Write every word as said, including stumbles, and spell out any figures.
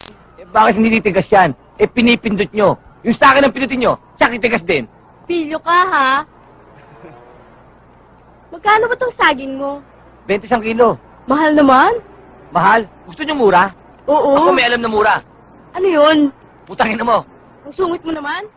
Eh, bakit hindi titigas yan? Eh, pinipindot nyo. Yung sa akin ang pinutin nyo, siya titigas din. Pilyo ka, ha? Magkano ba tong saging mo? twenty isang kilo. Mahal naman. Mahal? Gusto nyo mura? Oo. Ako may alam na mura. Ano yun? Putangin na mo. Ang sungit mo naman.